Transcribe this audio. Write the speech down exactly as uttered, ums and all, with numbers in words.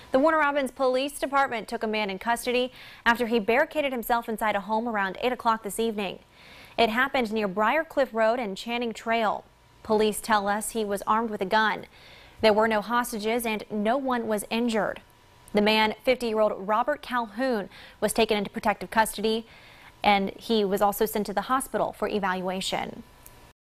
The Warner Robins Police Department took a man in custody after he barricaded himself inside a home around eight o'clock this evening. It happened near Briarcliff Road and Channing Trail. Police tell us he was armed with a gun. There were no hostages and no one was injured. The man, fifty-year-old Robert Calhoun, was taken into protective custody, and he was also sent to the hospital for evaluation.